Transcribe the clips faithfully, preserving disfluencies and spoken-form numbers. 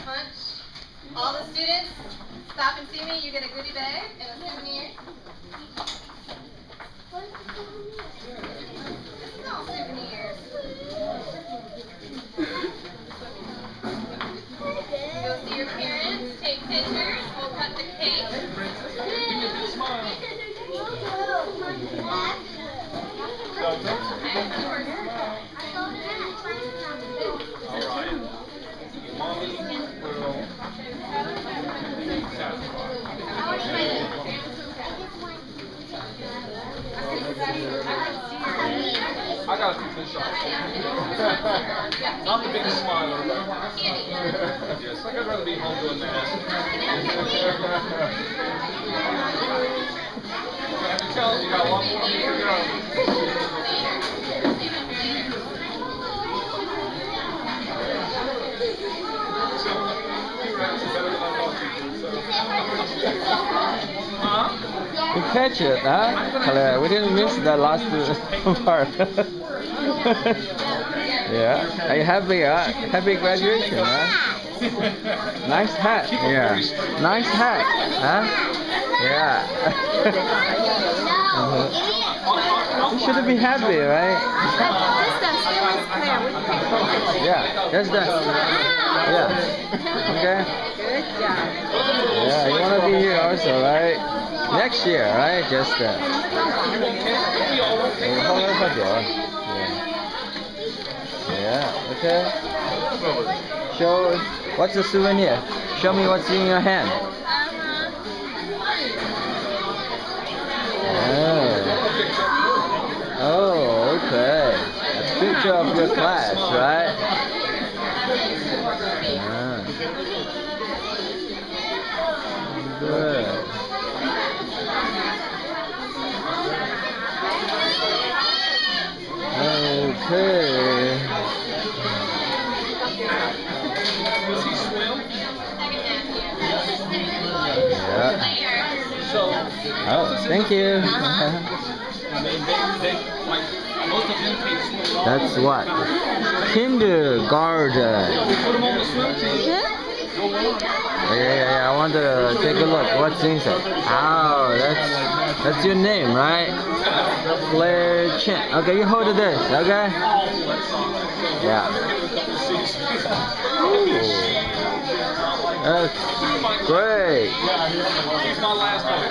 punch. All the students, stop and see me. You get a goodie bag and a souvenir. This is all souvenirs. Go see your parents, take pictures, we'll cut the cake. I got a few shots. Not the biggest smiler, but yes, I'd rather be home doing that. I have to tell you, you got a lot more to go. So, you're actually better than I thought you were, so. Huh? You catch it, huh? Claire, we didn't miss that last part. Yeah. Are you happy, huh? Happy graduation, huh? Nice hat. Yeah. Nice hat, huh? Yeah. uh-huh. You should be happy, right? Yeah, just that. Yeah. Okay. Good job. Yeah, you want to be here also, right? Next year, right? Just uh, yeah. Yeah, okay. Show, what's the souvenir? Show me what's in your hand. Oh, oh okay. A picture of your class, right? Yeah. Good. Okay. Yeah. Oh, thank you. That's what? Kindergarten. Yeah, yeah, yeah. I want to take a look. What's inside? Oh, that's that's your name, right? Claire Chen. Okay, you hold this, okay? Yeah. Ooh. That's great. She's my last one.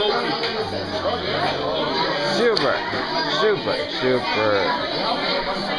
Super, super, super.